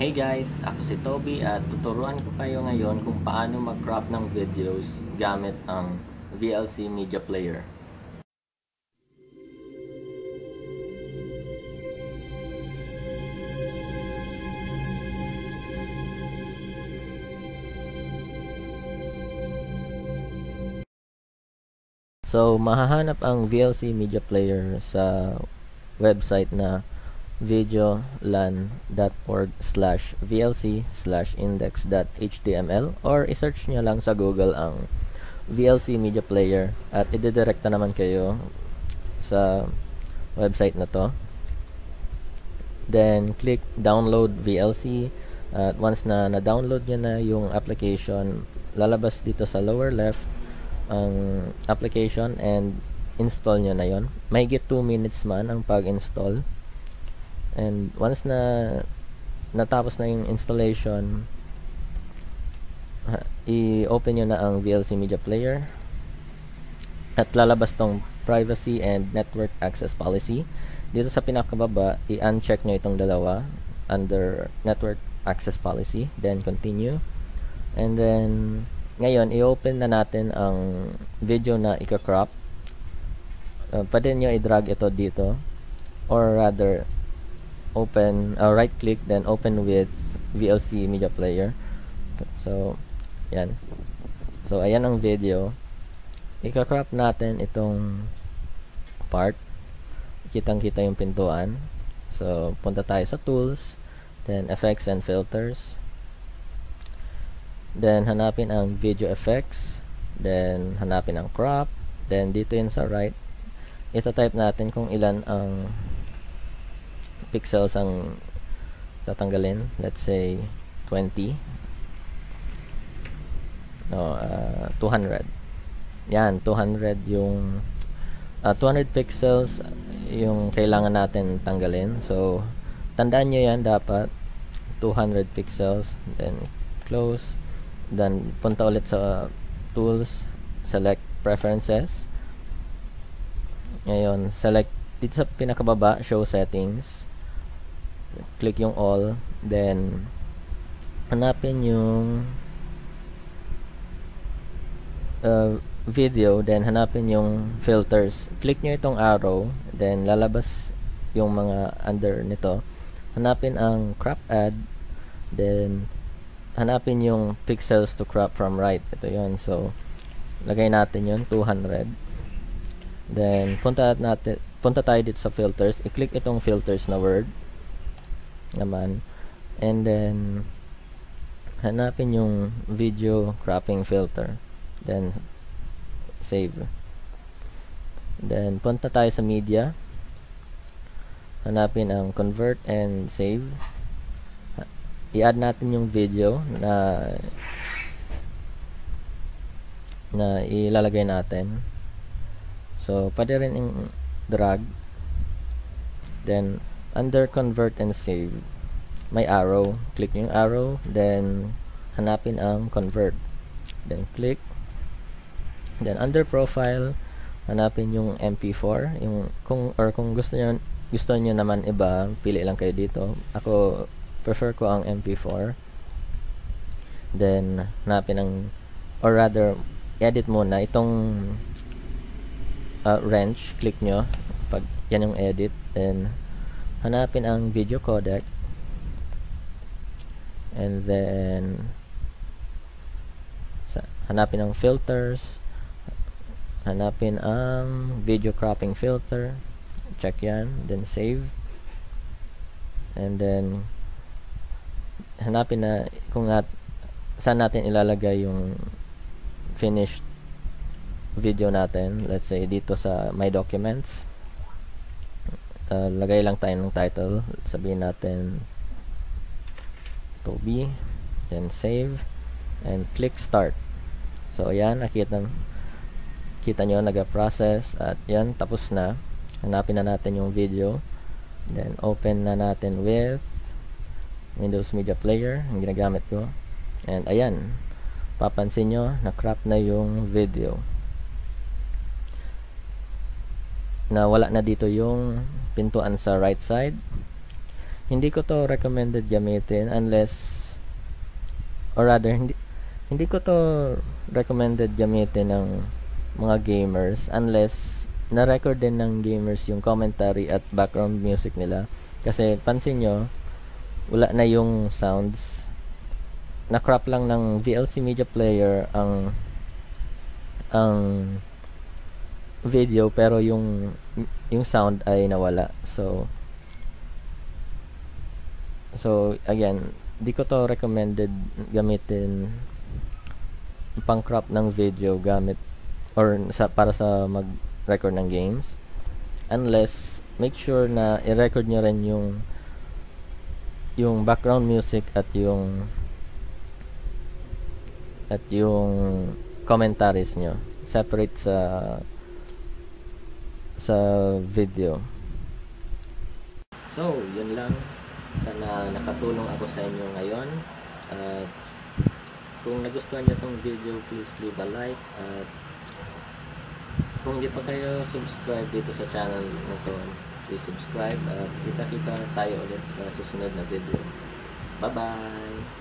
Hey guys, ako si Toby at tuturuan ko kayo ngayon kung paano mag-crop ng videos gamit ang VLC Media Player. So, mahahanap ang VLC Media Player sa website na videolan.org/vlc/index.html or isearch nyo lang sa Google ang VLC Media Player at idedirekta naman kayo sa website na to. Then, click download VLC at once na na-download nyo na yung application, lalabas dito sa lower left ang application and install nyo na yon. Mahigit 2 minutes man ang pag-install. And once na natapos na yung installation, i-open nyo na ang VLC Media Player at lalabas tong privacy and network access policy. Dito sa pinakababa, i-uncheck nyo itong dalawa under network access policy, then continue. And then ngayon, i-open na natin ang video na ika-crop. Pwede nyo i-drag ito dito or rather open, right click then open with VLC Media Player. So yan, so ayan ang video. Ika-crop natin itong part, kitang kita yung pintuan. So punta tayo sa tools, then effects and filters, then hanapin ang video effects, then hanapin ang crop, then dito yun sa right, ita-type natin kung ilan ang pixels ang tatanggalin. Let's say 20, no, 200. Yan, 200 yung 200 pixels yung kailangan natin tanggalin. So tandaan nyo yan, dapat 200 pixels, then close, then punta ulit sa tools, select preferences. Ngayon, select dito sa pinakababa, show settings, click yung all, then hanapin yung video, then hanapin yung filters, click nyo itong arrow, then lalabas yung mga under nito. Hanapin ang crop add, then hanapin yung pixels to crop from right. Ito yun. So lagay natin yun, 200. Then punta tayo dito sa filters, i-click itong filters na word naman, and then hanapin yung video cropping filter, then save. Then punta tayo sa media, hanapin ang convert and save. I-add natin yung video na ilalagay natin. So pwede rin yung drag, then under convert and save may arrow, click yung arrow, then hanapin ang convert, then click, then under profile hanapin yung MP4, yung kung gusto nyo naman iba, pili lang kayo dito. Ako prefer ko ang MP4. Then hanapin ang, or rather edit muna itong wrench, click nyo pag yan yung edit, then hanapin ang video codec, and then hanapin ang filters, hanapin ang video cropping filter, check yan, then save, and then hanapin na kung saan natin ilalagay yung finished video natin. Let's say dito sa my documents, lagay lang tayo ng title, sabihin natin Toby, then save and click start. So ayan, kita nyo naga-process at yan, tapos na. Hanapin na natin yung video, then open na natin with Windows Media Player, yung ginagamit ko, and ayan, papansin nyo na crop na yung video, na wala na dito yung pintuan sa right side. hindi ko to recommended gamitin unless, or rather hindi ko to recommended gamitin ng mga gamers unless na-record din ng gamers yung commentary at background music nila. Kasi pansin nyo, wala na yung sounds, na-crop lang ng VLC Media Player ang video, pero yung sound ay nawala. So again, di ko to recommended gamitin pang crop ng video gamit or para sa mag-record ng games, unless make sure na i-record nyo rin yung background music at yung commentaries nyo separate sa video. So yun lang, sana nakatulong ako sa inyo ngayon. Kung nagustuhan nyo tong video, please leave a like, at kung hindi pa kayo subscribe dito sa channel na to, please subscribe, at kita-kita tayo ulit sa susunod na video. Bye bye!